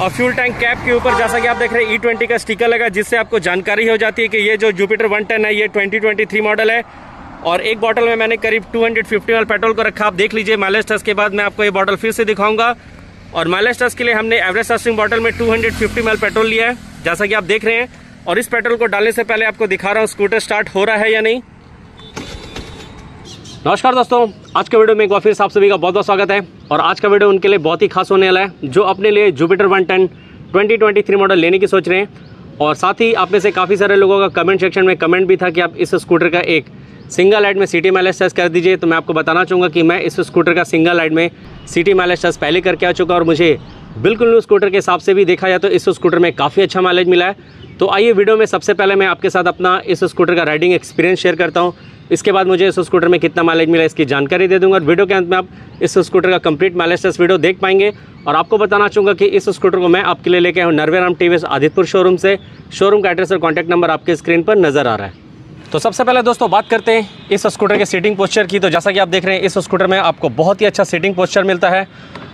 और fuel tank cap के ऊपर जैसा कि आप देख रहे हैं E20 का स्टिकर लगा, जिससे आपको जानकारी हो जाती है कि ये जो जुपिटर 110 है ये 2023 मॉडल है। और एक बॉटल में मैंने करीब 250 ml पेट्रोल को रखा। आप देख लीजिए माइलेज टेस्ट के बाद मैं आपको ये बॉटल फिर से दिखाऊंगा। और माइलेज टेस्ट के लिए हमने एवरेज टेस्टिंग बॉटल में 250 ml पेट्रोल लिया है, जैसा कि आप देख रहे हैं। और इस पेट्रोल को डालने से पहले आपको दिखा रहा हूँ स्कूटर स्टार्ट हो रहा है या नहीं। नमस्कार दोस्तों, आज के वीडियो में एक बार फिर आप सभी का बहुत बहुत स्वागत है। और आज का वीडियो उनके लिए बहुत ही खास होने वाला है जो अपने लिए जुपिटर 110 2023 मॉडल लेने की सोच रहे हैं। और साथ ही आप में से काफ़ी सारे लोगों का कमेंट सेक्शन में कमेंट भी था कि आप इस स्कूटर का एक सिंगल लाइट में सिटी माइलेज टेस्ट कर दीजिए। तो मैं आपको बताना चाहूँगा कि मैं इस स्कूटर का सिंगल लाइट में सिटी माइलेज टेस्ट पहले करके आ चुका और मुझे बिल्कुल न्यू स्कूटर के हिसाब से भी देखा जाए तो इस स्कूटर में काफ़ी अच्छा माइलेज मिला है। तो आइए वीडियो में सबसे पहले मैं आपके साथ अपना इस स्कूटर का राइडिंग एक्सपीरियंस शेयर करता हूँ। इसके बाद मुझे इस स्कूटर में कितना माइलेज मिला इसकी जानकारी दे दूंगा। और वीडियो के अंत में आप इस स्कूटर का कंप्लीट माइलेज टेस्ट वीडियो देख पाएंगे। और आपको बताना चाहूँगा कि इस स्कूटर को मैं आपके लिए लेके आया हूँ नरवेराम टीवीएस आदितपुर शोरूम से। शोरूम का एड्रेस और कॉन्टैक्ट नंबर आपके स्क्रीन पर नजर आ रहा है। तो सबसे पहले दोस्तों बात करते हैं इस स्कूटर के सीटिंग पोस्चर की। तो जैसा कि आप देख रहे हैं इस स्कूटर में आपको बहुत ही अच्छा सीटिंग पोस्चर मिलता है।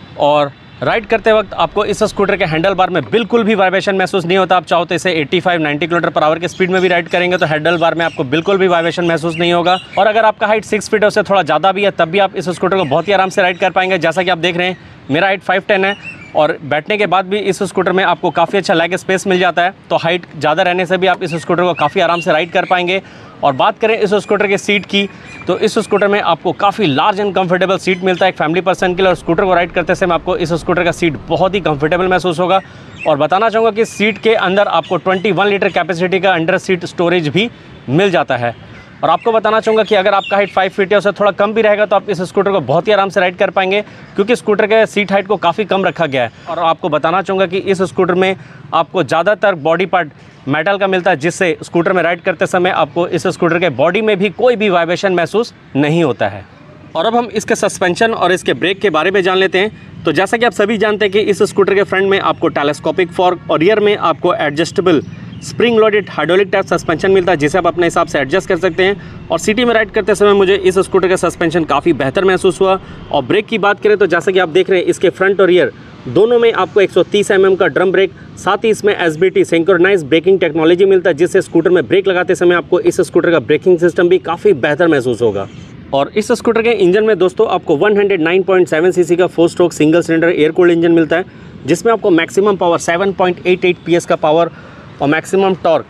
और राइड करते वक्त आपको इस स्कूटर के हैंडल बार में बिल्कुल भी वाइब्रेशन महसूस नहीं होता। आप चाहो तो इसे 85-90 किलोमीटर पर आवर की स्पीड में भी राइड करेंगे तो हैंडल बार में आपको बिल्कुल भी वाइब्रेशन महसूस नहीं होगा। और अगर आपका हाइट 6 फीट है उससे थोड़ा ज़्यादा भी है तब भी आप इस स्कूटर को बहुत ही आराम से राइड कर पाएंगे। जैसा कि आप देख रहे हैं मेरा हाइट 5'10" है और बैठने के बाद भी इस स्कूटर में आपको काफ़ी अच्छा लेग स्पेस मिल जाता है। तो हाइट ज़्यादा रहने से भी आप इस स्कूटर को काफ़ी आराम से राइड कर पाएंगे। और बात करें इस स्कूटर के सीट की तो इस स्कूटर में आपको काफ़ी लार्ज एंड कंफर्टेबल सीट मिलता है एक फैमिली पर्सन के लिए। और स्कूटर को राइड करते समय आपको इस स्कूटर का सीट बहुत ही कंफर्टेबल महसूस होगा। और बताना चाहूँगा कि सीट के अंदर आपको 21 लीटर कैपेसिटी का अंडर सीट स्टोरेज भी मिल जाता है। और आपको बताना चाहूँगा कि अगर आपका हाइट 5 फीट है उससे थोड़ा कम भी रहेगा तो आप इस स्कूटर को बहुत ही आराम से राइड कर पाएंगे, क्योंकि स्कूटर के सीट हाइट को काफ़ी कम रखा गया है। और आपको बताना चाहूँगा कि इस स्कूटर में आपको ज़्यादातर बॉडी पार्ट मेटल का मिलता है, जिससे स्कूटर में राइड करते समय आपको इस स्कूटर के बॉडी में भी कोई भी वाइब्रेशन महसूस नहीं होता है। और अब हम इसके सस्पेंशन और इसके ब्रेक के बारे में जान लेते हैं। तो जैसा कि आप सभी जानते हैं कि इस स्कूटर के फ्रंट में आपको टेलीस्कोपिक फॉर्क और रियर में आपको adjustable spring loaded hydraulic type suspension मिलता है, जिसे आप अपने हिसाब से एडजस्ट कर सकते हैं। और सिटी में राइड करते समय मुझे इस स्कूटर का सस्पेंशन काफ़ी बेहतर महसूस हुआ। और ब्रेक की बात करें तो जैसा कि आप देख रहे हैं इसके फ्रंट और रियर दोनों में आपको 130 mm का ड्रम ब्रेक, साथ ही इसमें SBT सिंक्रोनाइज ब्रेकिंग टेक्नोलॉजी मिलता है, जिससे स्कूटर में ब्रेक लगाते समय आपको इस स्कूटर का ब्रेकिंग सिस्टम भी काफ़ी बेहतर महसूस होगा। और इस स्कूटर के इंजन में दोस्तों आपको 109.7 cc का 4 stroke single cylinder air cooled engine मिलता है, जिसमें आपको मैक्सिमम पावर 7.88 PS का पावर और मैक्सिमम टॉर्क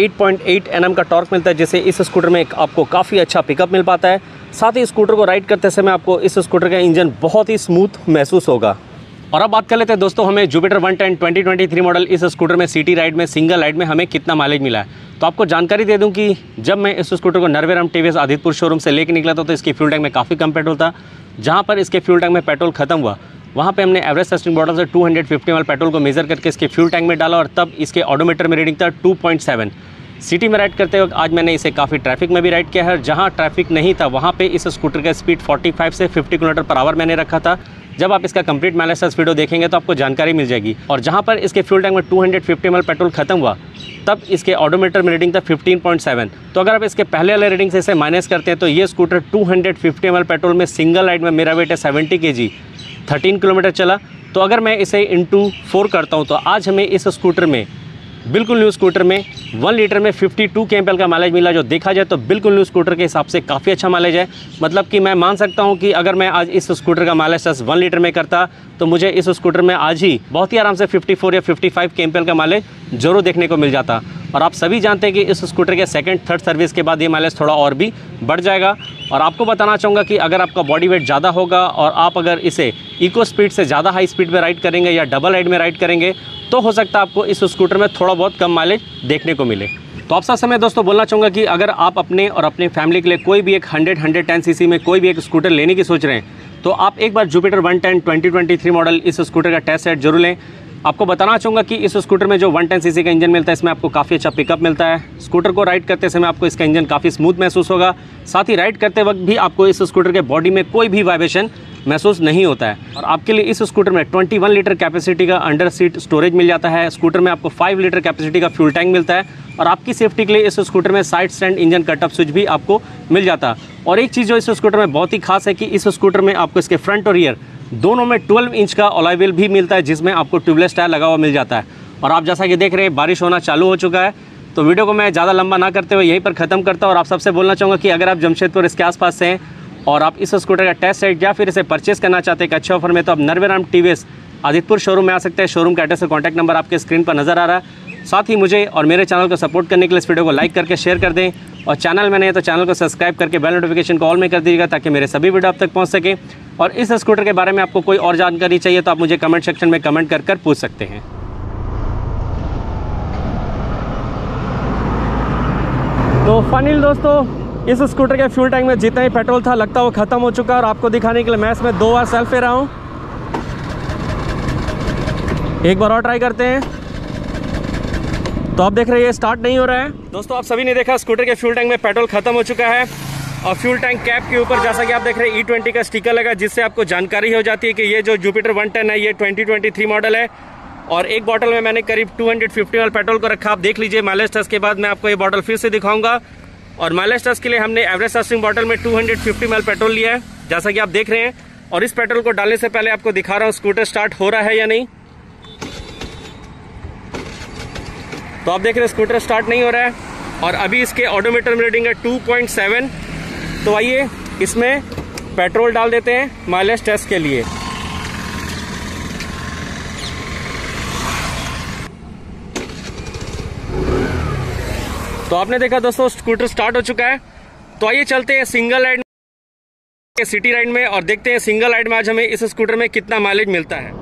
8.8 Nm का टॉर्क मिलता है, जिससे इस स्कूटर में आपको काफ़ी अच्छा पिकअप मिल पाता है। साथ ही स्कूटर को राइड करते समय आपको इस स्कूटर का इंजन बहुत ही स्मूथ महसूस होगा। और अब बात कर लेते हैं दोस्तों हमें जुपिटर 110 2023 मॉडल इस स्कूटर में सिटी राइड में सिंगल राइड में हमें कितना माइलेज मिला है। तो आपको जानकारी दे दूं कि जब मैं इस स्कूटर को नरवेराम टीवीएस आदितपुर शोरूम से लेके निकला था तो इसके फ्यूल टैंक में काफ़ी कम पेट्रोल था। जहाँ पर इसके फ्यूल टैंक में पेट्रोल खत्म हुआ वहाँ पे हमने एवरेज टेस्टिंग बॉटल से 250 ml पेट्रोल को मेजर करके इसके फ्यूल टैंक में डाला और तब इसके ऑडोमीटर में रीडिंग था 2.7। सिटी में राइड करते वक्त आज मैंने इसे काफ़ी ट्रैफिक में भी राइड किया है। जहाँ ट्रैफिक नहीं था वहाँ पे इस स्कूटर का स्पीड 45 से 50 किलोमीटर पर आवर मैंने रखा था। जब आप इसका कंप्लीट माइलेज टेस्ट वीडियो देखेंगे तो आपको जानकारी मिल जाएगी। और जहाँ पर इसके फ्यूल टैंक में 250 ml पेट्रोल खत्म हुआ तब इसके ऑडोमीटर में रीडिंग था 15.7। तो अगर आप इसके पहले वाले रीडिंग से इसे माइनस करते हैं तो ये स्कूटर 250 ml पेट्रोल में सिंगल राइड में, मेरा वेट है 70 kg, 13 किलोमीटर चला। तो अगर मैं इसे इंटू 4 करता हूँ तो आज हमें इस स्कूटर में बिल्कुल न्यू स्कूटर में 1 लीटर में 52 kmpl का माइलेज मिला, जो देखा जाए तो बिल्कुल न्यू स्कूटर के हिसाब से काफ़ी अच्छा माइलेज है। मतलब कि मैं मान सकता हूं कि अगर मैं आज इस स्कूटर का माइलेज 1 लीटर में करता तो मुझे इस स्कूटर में आज ही बहुत ही आराम से 54 या 55 kmpl का माइलेज जरूर देखने को मिल जाता। और आप सभी जानते हैं कि इस स्कूटर के सेकंड थर्ड सर्विस के बाद ये माइलेज थोड़ा और भी बढ़ जाएगा। और आपको बताना चाहूँगा कि अगर आपका बॉडी वेट ज़्यादा होगा और आप अगर इसे इको स्पीड से ज़्यादा हाई स्पीड में राइड करेंगे या डबल राइड में राइड करेंगे तो हो सकता है आपको इस स्कूटर में थोड़ा बहुत कम माइलेज देखने को मिले। तो आप साथ समय दोस्तों बोलना चाहूँगा कि अगर आप अपने और अपनी फैमिली के लिए कोई भी एक 110 cc में कोई भी एक स्कूटर लेने की सोच रहे हैं तो आप एक बार जुपिटर 110 2023 मॉडल इस स्कूटर का टेस्ट राइड जरूर लें। आपको बताना चाहूँगा कि इस स्कूटर में जो 110 cc का इंजन मिलता है इसमें आपको काफ़ी अच्छा पिकअप मिलता है। स्कूटर को राइड करते समय आपको इसका इंजन काफ़ी स्मूथ महसूस होगा। साथ ही राइड करते वक्त भी आपको इस स्कूटर के बॉडी में कोई भी वाइब्रेशन महसूस नहीं होता है। और आपके लिए इस स्कूटर में 21 लीटर कैपेसिटी का अंडर सीट स्टोरेज मिल जाता है। स्कूटर में आपको 5 लीटर कैपेसिटी का फ्यूल टैंक मिलता है और आपकी सेफ्टी के लिए इस स्कूटर में side stand engine cut off switch भी आपको मिल जाता है। और एक चीज़ जो इस स्कूटर में बहुत ही खास है कि इस स्कूटर में आपको इसके फ्रंट और रियर दोनों में 12 इंच का अलॉय व्हील भी मिलता है, जिसमें आपको ट्यूबलेस टायर लगा हुआ मिल जाता है। और आप जैसा कि देख रहे हैं बारिश होना चालू हो चुका है, तो वीडियो को मैं ज़्यादा लंबा ना करते हुए यहीं पर ख़त्म करता हूँ। और आप सबसे बोलना चाहूँगा कि अगर आप जमशेदपुर इसके आसपास से हैं और आप इस स्कूटर का टेस्ट राइड या फिर इसे परचेस करना चाहते हैं एक अच्छे ऑफर में, तो आप नरवेराम टीवीएस आदित्यपुर शोरूम में आ सकते हैं। शोरूम का एड्रेस और कॉन्टैक्ट नंबर आपके स्क्रीन पर नज़र आ रहा है। साथ ही मुझे और मेरे चैनल को सपोर्ट करने के लिए इस वीडियो को लाइक करके शेयर कर दें, और चैनल में नहीं है तो चैनल को सब्सक्राइब करके बेल नोटिफिकेशन को ऑल में कर दीजिएगा, ताकि मेरे सभी वीडियो आप तक पहुंच सके। और इस स्कूटर के बारे में आपको कोई और जानकारी चाहिए तो आप मुझे कमेंट सेक्शन में कमेंट कर पूछ सकते हैं। तो फाइनली दोस्तों, इस स्कूटर के फ्यूल टैंक में जितना ही पेट्रोल था लगता है वो ख़त्म हो चुका है। और आपको दिखाने के लिए मैं इसमें 2 बार सेल्फ ले रहा हूँ। एक बार और ट्राई करते हैं। तो आप देख रहे हैं स्टार्ट नहीं हो रहा है। दोस्तों, आप सभी ने देखा स्कूटर के फ्यूल टैंक में पेट्रोल खत्म हो चुका है। और फ्यूल टैंक कैप के ऊपर जैसा कि आप देख रहे हैं E20 का स्टिकर लगा, जिससे आपको जानकारी हो जाती है कि ये जो जुपिटर 110 है ये 2023 मॉडल है। और एक बॉटल में मैंने करीब 250 ml पेट्रोल को रखा। आप देख लीजिए। माइलेज टेस्ट के बाद मैं आपको ये बॉटल फिर से दिखाऊंगा। और माइलेज टेस्ट के लिए हमने एवरेज टेस्टिंग बॉटल में 250 ml पेट्रोल लिया है, जैसा कि आप देख रहे हैं। और इस पेट्रोल को डालने से पहले आपको दिखा रहा हूँ स्कूटर स्टार्ट हो रहा है या नहीं। तो आप देख रहे हैं स्कूटर स्टार्ट नहीं हो रहा है। और अभी इसके ऑडोमीटर में रीडिंग है 2.7। तो आइए इसमें पेट्रोल डाल देते हैं माइलेज टेस्ट के लिए। तो आपने देखा दोस्तों स्कूटर स्टार्ट हो चुका है। तो आइए चलते हैं सिंगल राइड में, सिटी राइड में, और देखते हैं सिंगल राइड में आज हमें इस स्कूटर में कितना माइलेज मिलता है।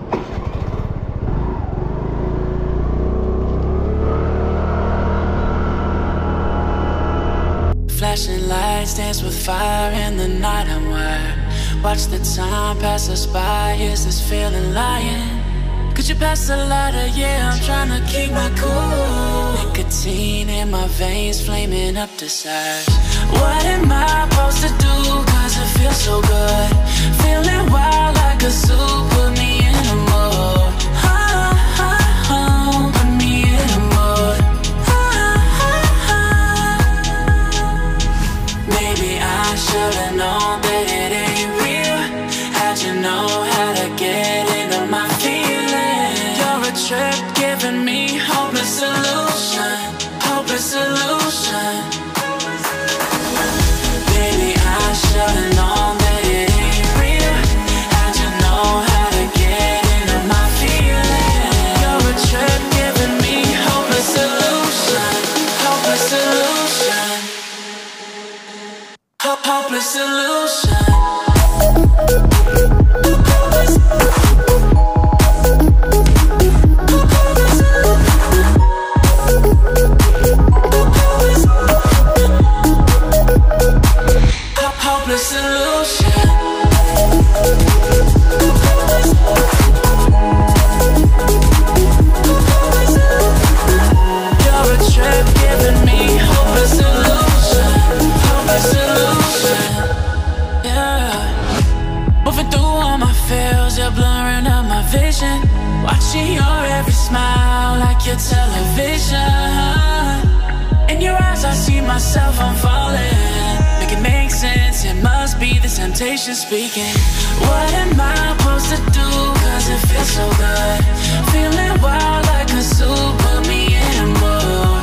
Flashing lights dance with fire in the night. I'm wired. Watch the time pass us by. Is this feeling lying? Could you pass the lighter? Yeah, I'm trying to keep my cool. Nicotine in my veins, flaming up desires. What am I supposed to do? 'Cause it feels so good. Feeling wild like a zoo. Put me in a mood. Put me in a mood. Maybe I should've known that it ain't real. How'd you know how to get into my feelings? You're a trip giving me hopeless solution. Hopeless solution. Baby, I should've known that it ain't real. How'd you know how to get into my feelings? You're a trip giving me hopeless solution. Hopeless solution. Hopeless solution. Hopeless solution. You're a trip giving me hopeless solution. Hopeless solution. Yeah. Moving through all my feels, you're blurring out my vision. Watching your every smile like your television. In your eyes I see myself, I'm falling. Make it make sense, it must be the temptation speaking. What am I supposed to do? 'Cause it feels so good. Feeling wild like a zoo. Put me in a mood.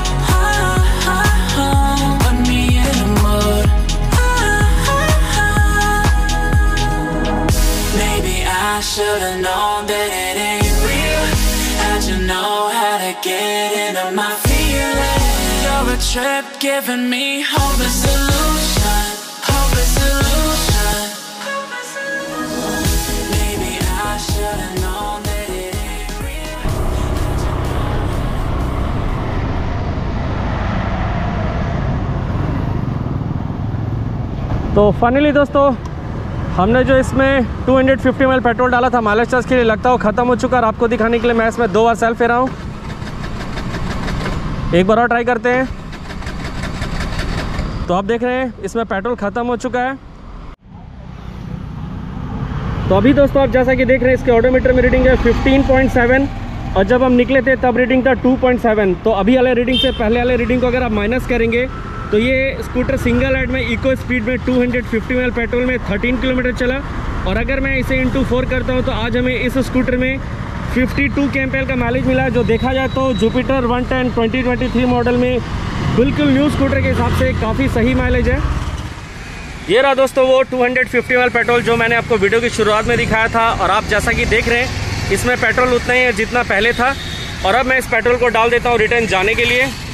Put me in a mood. Maybe I should've known that it ain't real. How'd you know how to get into my feelings? You're a trip giving me hopeless solution. Hopeless solution. Maybe I should've known that it ain't real. तो finally दोस्तों, हमने जो इसमें 250 ml petrol डाला था mileage test के लिए, लगता है वो ख़त्म हो चुका है। और आपको दिखाने के लिए मैं इसमें 2 बार सेल्फ ले रहा हूँ। एक बार और ट्राई करते हैं। तो आप देख रहे हैं इसमें पेट्रोल ख़त्म हो चुका है। तो अभी दोस्तों आप जैसा कि देख रहे हैं इसके ऑडोमीटर में रीडिंग है 15.7, और जब हम निकले थे तब रीडिंग था 2.7। तो अभी वाले रीडिंग से पहले वाले रीडिंग को अगर आप माइनस करेंगे तो ये स्कूटर सिंगल राइड में इको स्पीड में 250 ml पेट्रोल में 13 किलोमीटर चला। और अगर मैं इसे इंटू 4 करता हूँ तो आज हमें इस स्कूटर में 52 kmpl का माइलेज मिला है, जो देखा जाए तो जुपिटर 110 2023 मॉडल में बिल्कुल न्यू स्कूटर के हिसाब से काफ़ी सही माइलेज है। ये रहा दोस्तों वो 250 ml पेट्रोल जो मैंने आपको वीडियो की शुरुआत में दिखाया था। और आप जैसा कि देख रहे हैं इसमें पेट्रोल उतना ही है जितना पहले था। और अब मैं इस पेट्रोल को डाल देता हूँ रिटर्न जाने के लिए।